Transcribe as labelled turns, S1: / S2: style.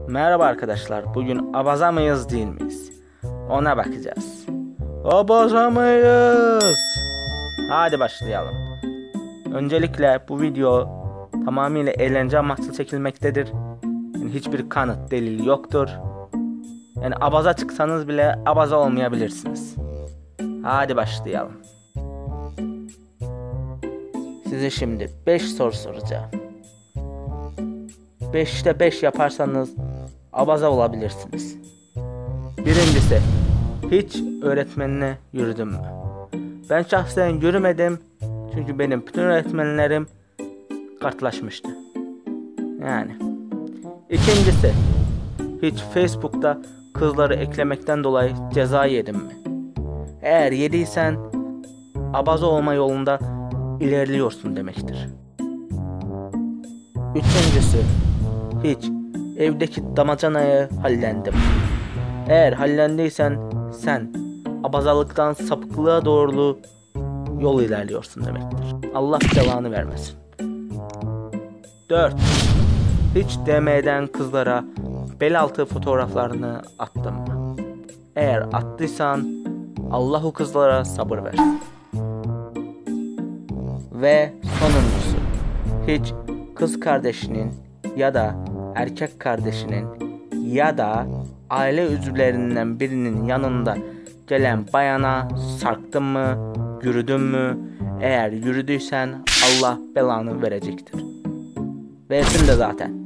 S1: Merhaba arkadaşlar, bugün abaza mıyız değil miyiz? Ona bakacağız. Abaza mıyız? Hadi başlayalım. Öncelikle bu video tamamıyla eğlence amaçlı çekilmektedir. Yani hiçbir kanıt, delil yoktur. Yani abaza çıksanız bile abaza olmayabilirsiniz. Hadi başlayalım. Size şimdi 5 soru soracağım. 5'te 5 yaparsanız abaza olabilirsiniz. Birincisi, hiç öğretmenine yürüdün mü? Ben şahsen yürümedim. Çünkü benim bütün öğretmenlerim kartlaşmıştı. Yani. İkincisi, hiç Facebook'ta kızları eklemekten dolayı ceza yedin mi? Eğer yediysen abaza olma yolunda ilerliyorsun demektir. Üçüncüsü, hiç evdeki damacanayı hallendim. Eğer hallendiysen sen abazalıktan sapıklığa doğru yol ilerliyorsun demektir. Allah belanı vermesin. 4. Hiç DM'den kızlara bel altı fotoğraflarını attın mı? Eğer attıysan Allah o kızlara sabır versin. Ve sonuncusu, hiç kız kardeşinin ya da erkek kardeşinin ya da aile üyelerinden birinin yanında gelen bayana sarktın mı, yürüdün mü? Eğer yürüdüysen Allah belanı verecektir. Versin de zaten.